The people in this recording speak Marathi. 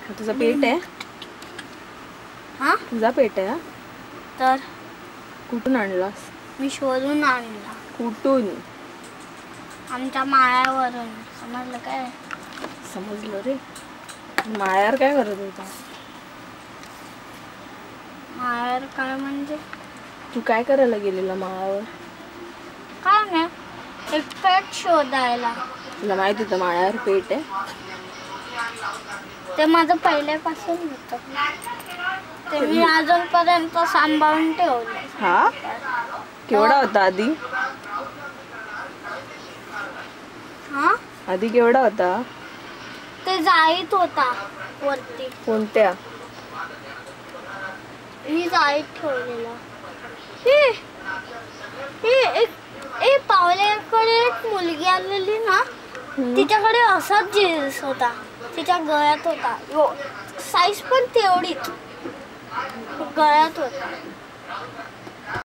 तुझा पेट आहे? हा तुझा पेट आहे? तर कुठून आणलास? मी शोधून आणला कुठून? आमच्या माळ्यावरून. समजलं काय? समजलं रे. माळ्यावर काय करत होता? माळ्यावर काय म्हणजे? तू काय करायला गेलेला माळ्यावर? काय नाही, एक पेट शोधायला. तुला माहित होतं माळ्यावर पेट आहे? ते माझं पहिल्यापासून होतं. ते मी अजूनपर्यंत सांभाळून ठेवलं. हा? केवढा होता आधी? हा आधी केवढा होता? ते जाईत होता वरती. कोणत्या? मी जाईत ठेवलेला. पावल्याकडे एक मुलगी आलेली ना, तिच्याकडे असाच जीन्स होता. तिच्या गळ्यात होता. साईज पण तेवढीच गळ्यात होता.